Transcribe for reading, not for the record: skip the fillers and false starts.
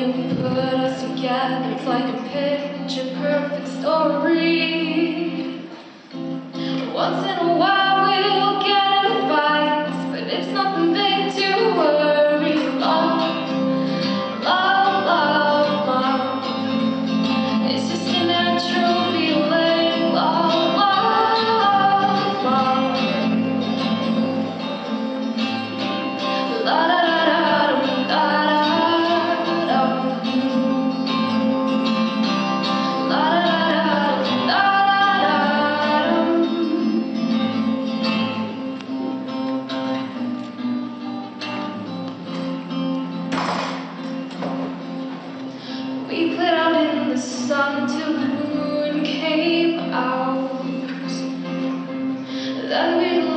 you put us together, it's like a picture perfect story. Once in a while we'll get advice, but it's nothing big to worry about. Love, love, love, it's just a natural feeling. Love, love, love. La da da da da da da. La da da da da da. We played out in the sun till the moon came out. Then we